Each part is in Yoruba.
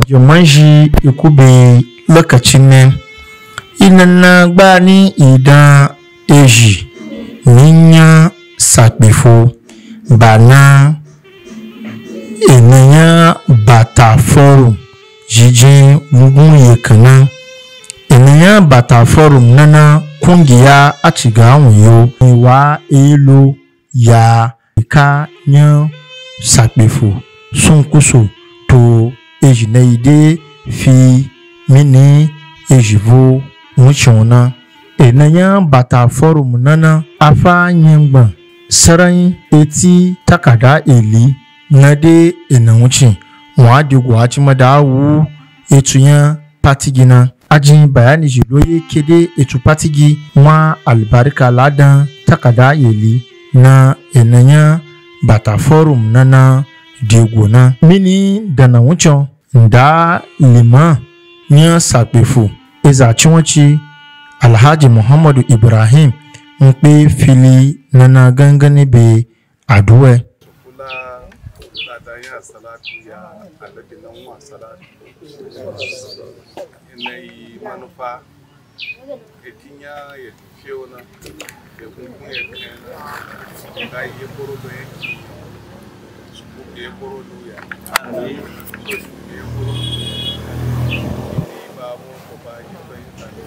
Jumanji ikube lokacin nan inan na gbani idan eji ninya sakbefo bana enanya bata forum jijin mugun yekana enanya bata forum nana kungiya a ciga wuyo wa elo ya ka nya sakbefo sun kuso to eji na ide fi mini ejivo muchona enanya bata forum nana afa nyengba saran eti takada eli na de enanwuchi wadi gwachi madawu etunya patigina ajin bayani jiloye kede etu patigi wa albarka ladan takada eli na enanya bata forum nana degona mini dana wucho nda lima nya sakbefu eza chiwachi Alhaji Muhammadu Ibrahim mpe fili nana gangane be aduwe ya salatu ya alabi nan wa salatu inai manufa etinya ya fiona ya gungun ya kana ga yi boro do yake su ya boro do ya ani ya boro ni ba mu ko ba yi ba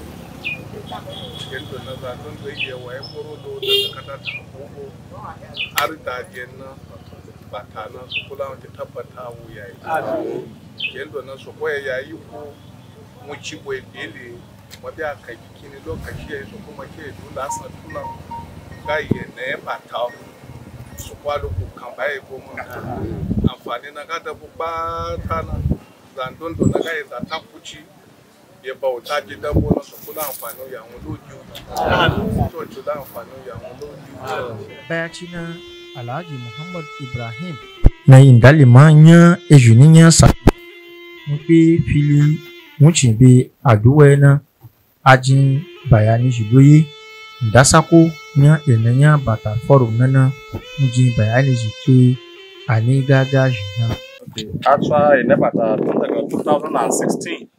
yendo na za don da ya wa ya boro do da kada ta ko har da jenna batana su kula wata tabbata wu yayi kendo na so koya yayi ko mu ci boye dele wabi aka bikini lokaci yayi so kuma ke dula sa tuna kai ne bata su kwalo ku kan bai ko mun amfani na kada bu batana zandon do na kai za ta kuci ya bauta gidan bona su kula amfani ya mu loju to tula amfani ya mu loju bayacina Alhaji Muhammad Ibrahim na indalima nya ejuninya sa mpe fili muchimbe aduwe na ajin bayani jiloye ndasako nya enanya bata forum nana mujin bayani jike ani gaga jina actually ene bata daga 2016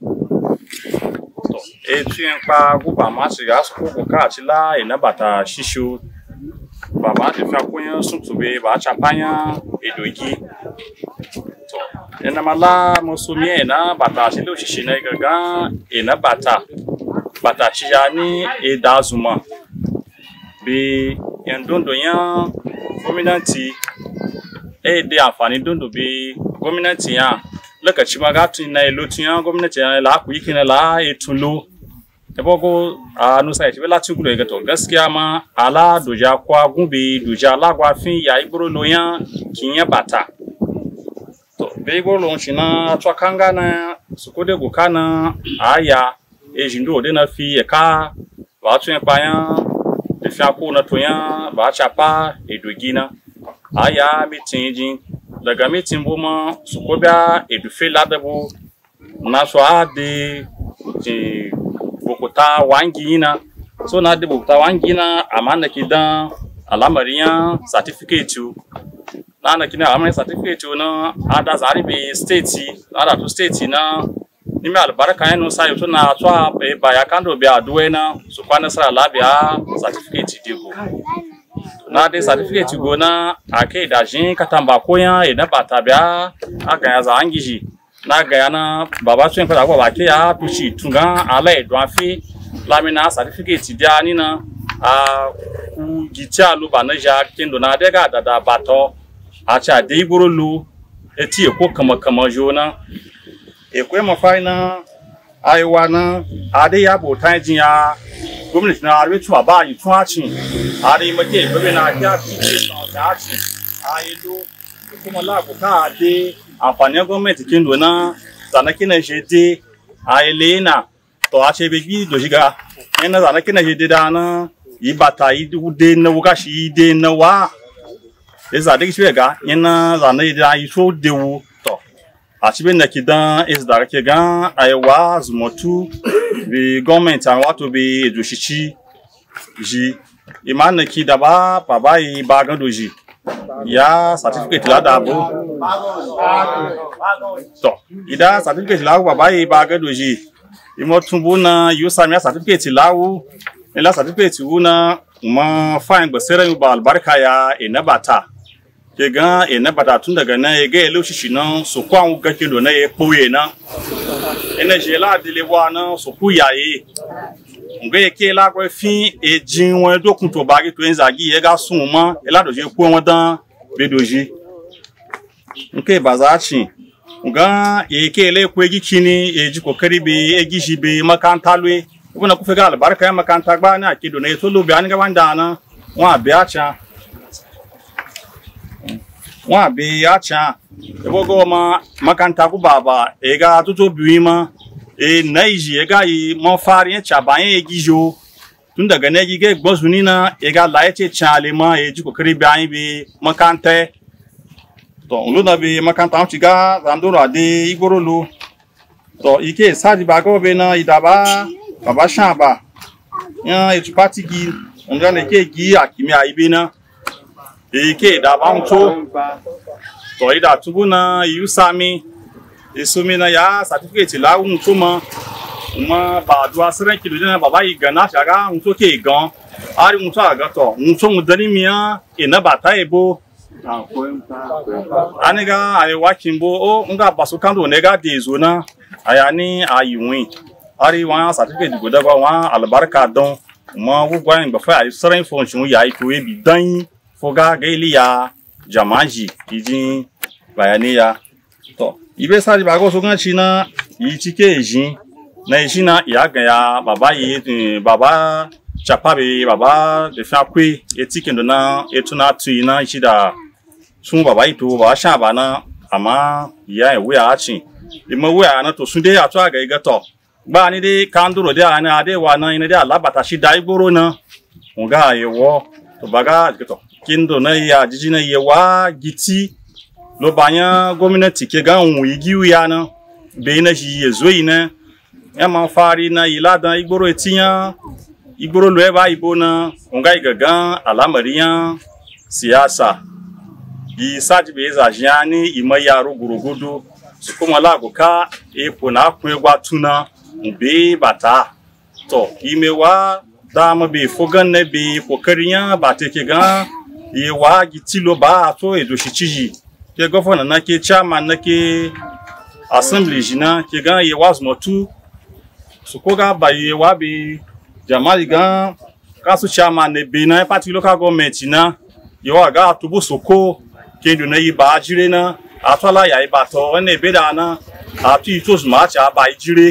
so etien pa gupa masigasko ka chila ene bata shishu baba te fa konya sumsube ba champanya edogi to ena mala musumie na bata silo shishina gaga ena bata chiyani edazuma be endondo ya gominanti de afani dondo be gominanti ya lokaci magatu na elotu ya gominanti ya la ku yikina la etulo ebogo anu sai ti bela tigulo egato gaskiya ma ala doja kwa gumbe doja la kwa fin ya ibro loyan kinya bata to be ibro lon china twakanga na sukode gukana aya ejindo de na fi eka ba tun pa yan de fi ako na to yan ba chapa edogina aya mitinjin daga mitin boma sukobia edufe ladabo na so ade ti bokota wangina so na de bokota wangina amana kidan alamariyan certificate na kina alamariyan certificate na ada zaribe state ada to state na nime albaraka yanu sayo to na to ba ya kando bi aduwe na so kwana sara labia certificate digo na de certificate go na ake da jin katamba koyan e na batabia aga ya za angiji na ga na baba tun fara ba ke ya tushi tunga ala edwan fi lamina certificate dia ni na ku gitia lu banaja kendo na de ga da bato acha de igboro lu eti eko kama jona ekwe mo faina aiwa na ade ya bo tan jin ya gomnati na arwe tu baba yi tun achin ari make bebe na ja ti ta achin ayedo kuma la ko ka de àǹfààní gọọmenti kendo na zanakina jede ailena to ache begi dojiga ena zanakina jede dana ibata idude na wukashi ide na wa eza de shwega ena zanida iso dewu to achibe na kidan is darake gan aiwa zumotu bi gọọmenti an wato bi edoshichi ji imana kidaba baba yi bagan doji ya certificate la da bo to ida certificate la baba yi ba ga doji imo tumbu na yu samia certificate la wu ila certificate wu na ma fine ba sere ba albarka ya ina bata ke ga ina bata tun daga na ye ga elu shishi na so kwa wu ga kilo na ye poye na ina je la dile wa na so ku ya yi ngbe ke la ko fin e jin won do kun to bagi to enzagi ye ga sun mo e la doje ku won dan be doji nke bazachi nga e ke le ku egi kini e ji kokari be egi ji be makanta lwe kuna ku fega albarka ya makanta gba na kido na to lo bi an ga wanda na wa be acha e bogo ma makanta ku baba e ga tuto bi ma e naiji e ga yi mo fari en chaba en egijo tun daga ne gige gbozuni na e ga la eche chale ma e ji kokari bi an bi makante to ulu na bi makanta ti ga randoro ade igboro lo to ike sadi ba go be na idaba baba shamba yan e tu party gi onga ne ke gi akimi aibe na ike idaba nto to ida tubu na yusami esumi na ya certificate la nto mo ba do asere kilo na baba yi gana shaga nto ke gan ari nto aga to nto mudani mia ina bata ebo aniga ai wakimbo o nga basukando nega dezo na ayani ayiwin ari wa certificate go daga wa albarka don ma wugwa ngba fa ai seren function ya ito e bi dan foga gaili ya jamaji ijin bayani ya to ibe sari bago so gan china yi tike ejin na ejina ya gan ya baba yi baba chapabe baba de fa kwe etike ndo na etuna tuina ichida sun baba ito ba sha ba na ama ya ewe achi imo we ana to sunde atu aga igato gba ni de kanduro de ana ade wa na ina de alabata shi dai gboro na nga yewo to baga to kindo na ya jiji na yewa giti lo banya gomnati ke ga wu igi ya na be na ji yezo ina e ma fari na ilada igboro etinya igboro lo e ba ibo na nga igagan alamariyan siyasa yi saji be za jani imaya rugurugudu su kuma laguka epo na kun egwa tuna mbe bata to imewa dama be fogan ne be kokariya bate ke ga yewa gitilo ba to edo shichiji ke governor na ke chairman na ke assembly jina ke ga yewa zmotu su ko ga ba yewa be jamali ga kasu chairman ne be na party local government na yewa ga tubu soko kendo na iba ajire na atwala ya iba to na ebeda na atu itos macha ba ijire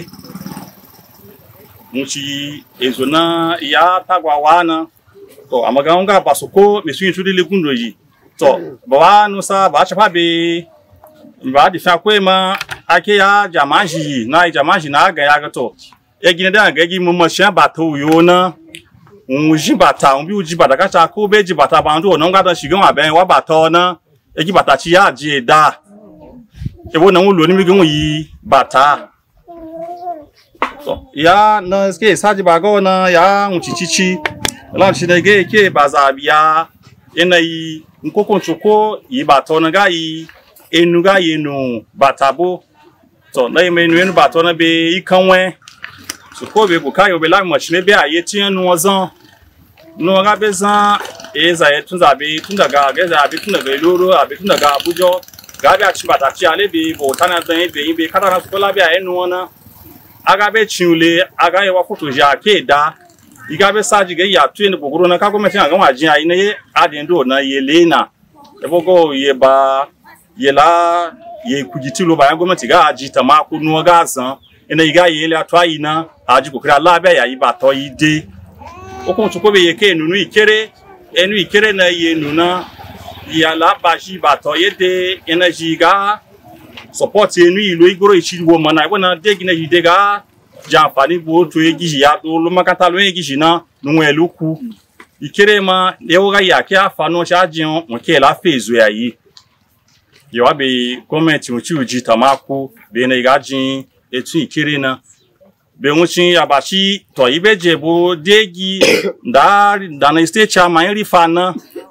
muchi ezona ya tagwa wana to amaganga basoko mesu intudi lekundo yi to bawa no sa ba chapa be ba di fa kwema ake ya jamaji na aga ya gato egine da ga gi mumma sha bato yo na unji bata unbi uji bata ka cha ko beji bata bandu no ngada shigan aben wa bata na egi bata chi ya je da ebo na lo ni mi gun yi bata so ya na ske saji bago na ya unchichichi la chi na ge ke bazabia ena yi nkoko nchoko yi bata na ga yi enu ga yi nu batabo so na yi enu bata na be ikanwe so ko be ko kayo be la mo chi ne be aye ti enu ozan no ga be zan eza yetunza be tundaga geza be tundaga loro abi tundaga abujo ga be achibata chi ale be bo tana dan be kada na skola be enu ona aga be chiule aga ye wa foto ja ke da iga be saji ge ya tu ni bogoro na ka ko metin aga wa jin ayi ne adin do na ye lena e bogo ye ba ye la ye kujiti lo ba go meti ga ajita ma ku nu ga zan ina iga ye le atwa yi na aji ko kira la be ya yi ba to yi de okun tu ko be ye ke nunu ikere enu ikere na ye nuna ya la baji bato yede energy ga support enu ilo igoro ichi wo mana ibo na de gina yide ga janfani bo to egi ya to lo makata lo egi na nu eluku ikere ma ewo ga ya ke afa no sha jion won ke la fezu ya yi yo wa be comment mo chi uji tamako be na ga jin etu ikere na be wucin abashi to ibeje bo degi da na state chairman ri fa na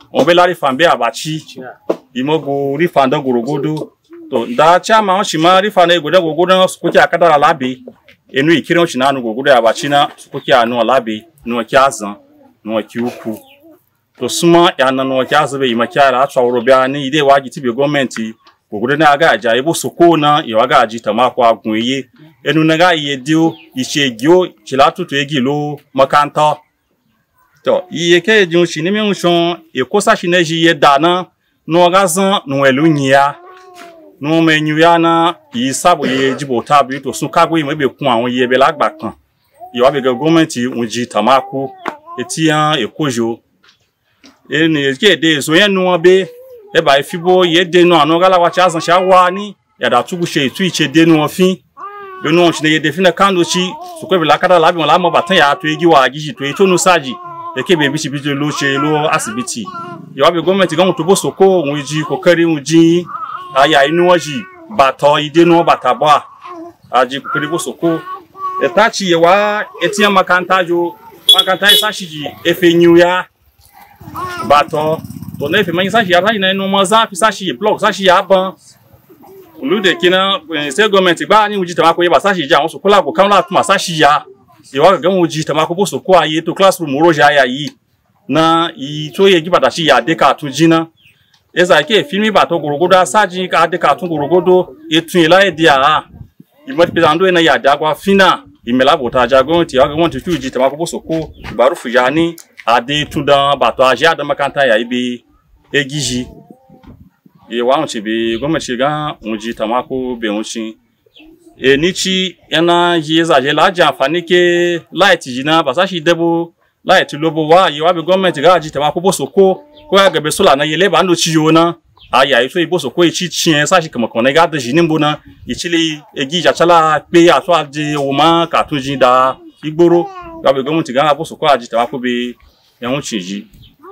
on be la rifan be abachi imogo rifan da gorogodo to da chama on shima rifan e goda gogodo sukuki akadara labe enu ikire on shina anu gogodo abachi na sukuki anu labe no kiazan no kiuku to suma ya na no kiazabe imakiara atwawro bia ni ide waji tibe government gogodo na aga aja ebo soko na ye waga aji tamako agun eye enu na ga ye dio ishegio chilatutu egilo makanta to iye ke jun shi ni mi unshon ekosa shi na ji ye dana no gazan no elunyia no menyu ya na yi sabo ye jibo tabi to sun kagwe mo be kun awon ye be lagba kan iwa be government unji tamako etian ekojo eni ke de so yen no be e ba ifibo ye de no anu gala wa cha san sha wa ni ya da tugu she itu iche de no fin be no shi ne ye de fin na kando chi so ko be la kada la bi mo la mo batan ya to egi wa agi to eto no saji eke be bi shi bi lo she lo asibiti iwa be government gan to bo soko won ji ko kari won ji aya inu oji bato ide no bataba aji ko kari bo soko etachi ye wa etian makanta isa shiji efe nyu ya bato to na efe man isa shi ya na no mo za fi sa shi blog sa shi ya ban ulu de kina se government gba ni uji tamako ye ba sa shi ja won so kola ko kan la tuma sa shi ya ye wa gan uji tamako bo so ko aye to classroom roja ya yi na yi to ye gibada shi ya de ka tun jina eza ke filmi ba to gorogodo asaji ka de ka tun gorogodo etun ila e dia a imot pesando na ya dagwa fina imela bota jagon ti wa gan tu uji tamako bo so ko barufu ya ni ade tudan bato aja da makanta ya ibi egiji ye wa on chibi goma chiga unji tamako be unchi nichi yana yeza je la ja afani ke light jina basashi debo light lobo wa ye wa be government ga ji tamako bosoko ko ya gabe sola na yele ba ndo chiyo na aya iso ibosoko ichi chien sashi kama kona ga de jinimbo na ichili egiji achala pe aso aje o ma ka tunji da igboro ga be government ga bosoko aji tamako be yawon chiji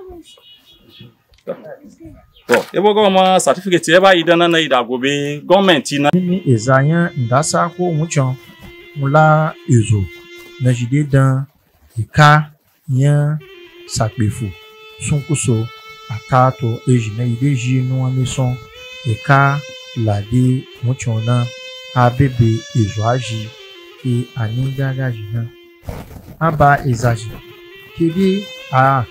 to ebo go ma certificate e ba idana na idagobe government na ni ezanya ndasa ko muchon mula ezo na jide dan ika yan sakpefu sunkuso atato ejina ideji no ameson ika lade muchon na abebe ezo aji e anigaga jina aba ezaji kede a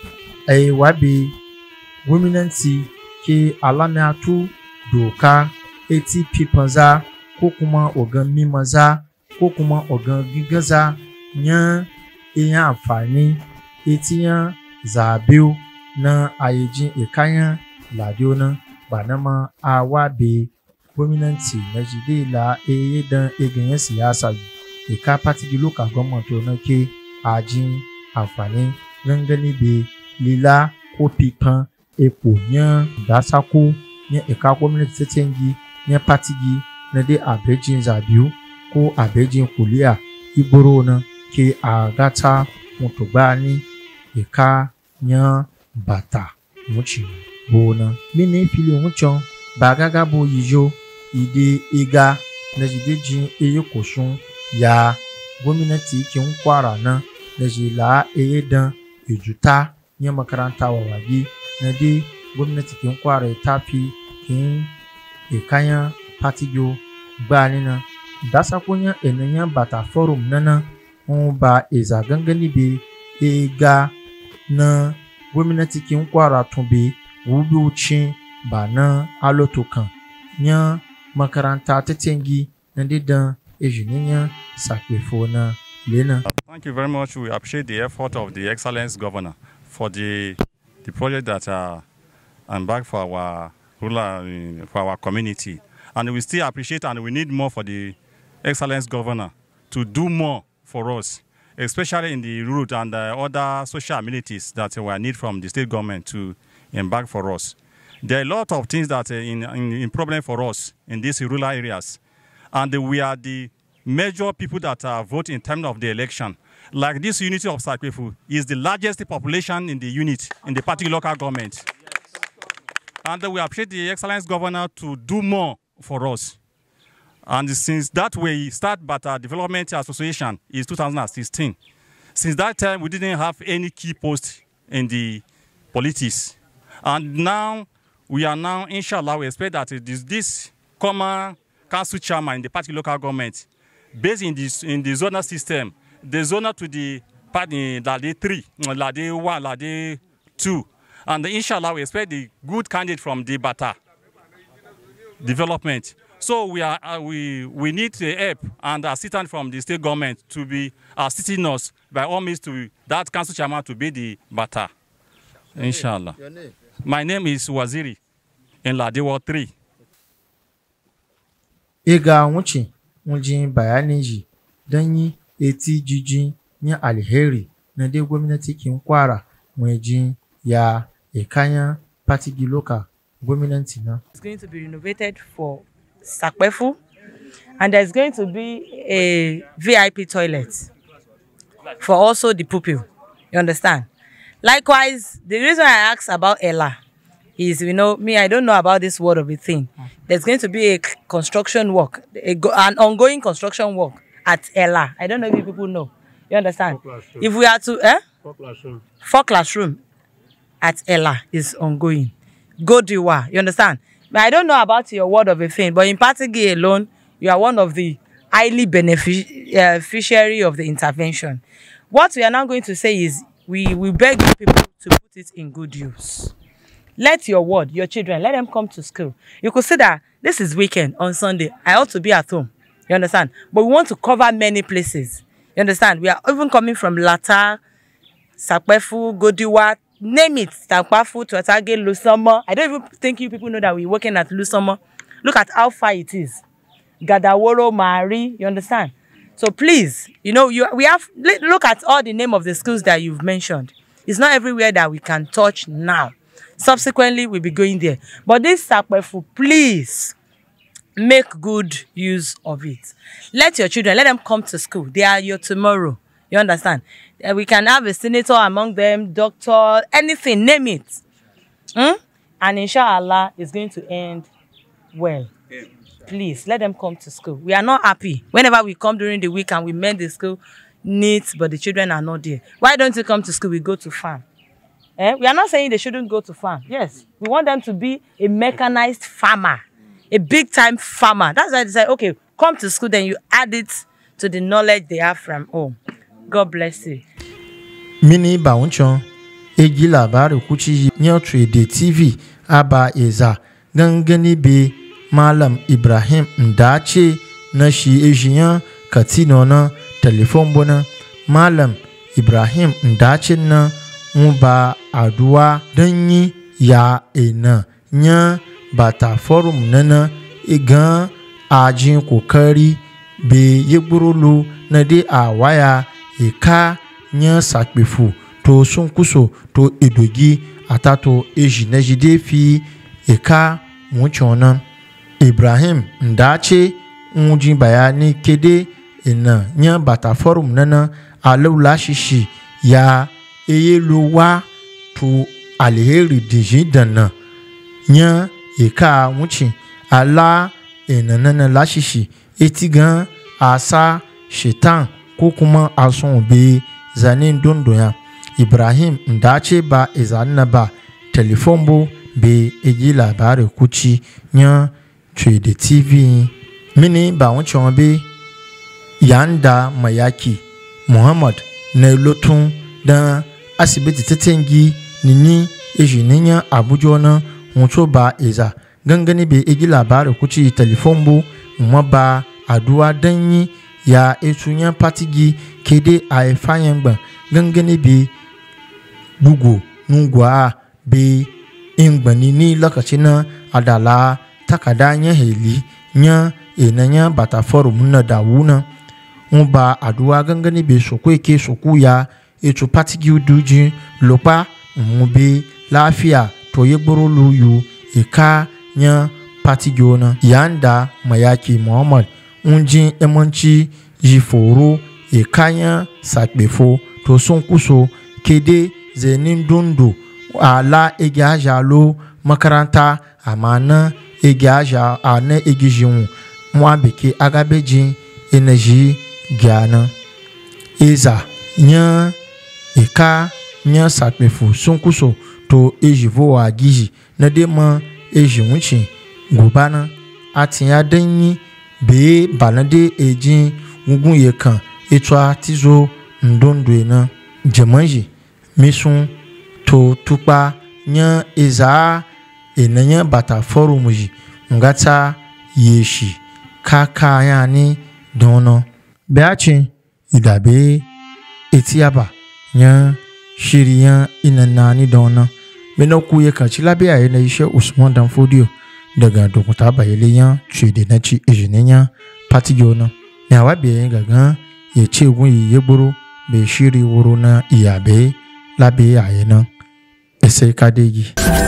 wabe wominanti ke alanatu doka eti pipanza ko kuma ogan mimaza ko kuma ogan gigaza nya eyan amfani eti yan zabiu na ayejin ekayan ladio na banama awabe wominanti na jide la eye dan eganyan siyasa eka patigi local government na ke ajin àǹfààní gangani be lila ko pipan epo nya dasako nya eka community tetengi nya patigi na de abejin zabiu ko abejin kulia igboro na ke agata mutogba ni eka nya bata muchi bona mini fili muchon bagaga bo yijo ide ega na jidejin eyekosun ya gwamnati kin kwara na da jela edan ejuta nya makaranta wawagi na de gwamnati kin kwara tafi kin ekanya patigo gbani na dasa kunya enanya bata forum nana ba eza gangani be ega na gwamnati kin kwara tumbe wubi ucin ba na alotokan nya makaranta tetengi na de dan ejuninya sakwefo na lena. Thank you very much. We appreciate the effort of the Excellence Governor for the project that embarked for our rural, for our community. And we still appreciate and we need more for the Excellence Governor to do more for us, especially in the road and other social amenities that we need from the state government to embark for us. There are a lot of things that are in problem for us in these rural areas. And we are the major people that vote in terms of the election. Like this unity of Sakpefu is the largest population in the unit, in the particular local government. And we appreciate the Excellence Governor to do more for us. And since that we start Bata Development Association is 2016. Since that time, we didn't have any key post in the politics. And now, we are now, inshallah, we expect that this common council chairman in the party local government, based in the zonal system, the zonal to the party Lade 3, Lade 1, Lade 2. And inshallah, we expect the good candidate from the Bata development. So we need help and assistance from the state government to be assisting us by all means to that council chairman to be the Bata. Inshallah. Your name? My name is Waziri in Ladewa 3. Ega wuce wajen bayanin ji don yi eti jijin yin alheri na dai gwamnati kin kwara wajen ya kayan patigi local gwamnati na. It's going to be renovated for Sakpefu, and there's going to be a VIP toilet for also the pupil. You understand? Likewise, the reason I asked about Ella is, you know, me, I don't know about this word of a thing. There's going to be a construction work, an ongoing construction work at Ella. I don't know if people know. You understand? If we are to, 4 classroom at Ella is ongoing. Godiwa, you understand? But I don't know about your word of a thing, but in Patigi alone, you are one of the highly beneficiary of the intervention. What we are now going to say is, we beg you people to put it in good use. Let your ward, your children, let them come to school. You could see that this is weekend on Sunday. I ought to be at home. You understand? But we want to cover many places. You understand? We are even coming from Lata, Sakpefu, Godiwa, name it. Sakpefu, Tuatage, Lusama. I don't even think you people know that we're working at Lusama. Look at how far it is. Gadaworo, Mari, you understand? So please, you know, look at all the name of the schools that you've mentioned. It's not everywhere that we can touch now. Subsequently, we'll be going there. But this Sakpefu, please make good use of it. Let your children, let them come to school. They are your tomorrow. You understand? We can have a senator among them, doctor, anything, name it. And inshallah, it's going to end well. Please, let them come to school. We are not happy. Whenever we come during the week and we mend the school neat, but the children are not there. Why don't you come to school? We go to farm. We are not saying they shouldn't go to farm. Yes, we want them to be a mechanized farmer, a big-time farmer. That's why they say, okay, come to school, then you add it to the knowledge they have from home. God bless you. Mini Baunchon, Egi Labaru Kuchi Nyotrade TV, Aba Eza, Gangani Be, Malam Ibrahim Ndache, Nashi Ejian, Katinona, Telephone Bona, Malam Ibrahim Ndache na, Muba Adua, Danyi Ya Ena, Nya Bata Forum Nana, Egan, Ajin Kokari, Be Yeburulu, Nade Awaya, Eka, Nya Sakpefu, To Sunkuso, To Edogi, Atato Ejinejide Fi, Eka, Muchona. Ibrahim Ndache Unjin bayani kede ina nya bata forum nana alula shishi ya eyeluwa to alheri dijidana nya eka wuchi ala ina nana la shishi etigan asa shetan ko kuma ason be zanin dondoya Ibrahim Ndache ba ezanna ba telephone be Egi Labaru Kuchi nya Trade TV mini ba wucin be Yanda Mayaki Muhammad na lotun dan asibiti tatengi nini ejininya Abuja na mutu ba eza gangani be Egi Labaru Kuchi telephone bu maba adua danyi ya etunya patigi kede aifanyangba gangani be bugu nungwa be ingbani ni lokacin na adala takada nya heli nya enanya bata forum na dawuna ba aduwa gangani be soko eke soku ya etu patigi uduji lopa be lafiya to yegboro luyu eka nya patigi ona Yanda Mayaki Muhammad unjin emanchi jiforo ekanya Sakpefu to sonkuso kede zenin dondo ala egajalo makaranta amana egaja ana egijin mwabeke agabeji energy gyana eza nya eka nya Sakpefu sonkuso to ejivo a gizi na de ma eji wuce goba na atinya danyi be banade ejin ngugun ye kan etwa tizo ndondwe na jemanji misun to tupa nya eza enanya bata forum ji ngata yeshi kaka ya ni dono beachi idabe etiaba nya shiriyan inanani dono menoku ye kan chilabe aye na ishe Usman Danfodio daga dokuta bayeliyan chede na chi ejinenya patiyo na na wabe gagan ye chegun ye gboro be shiri woro na iyabe labe aye na ese kadegi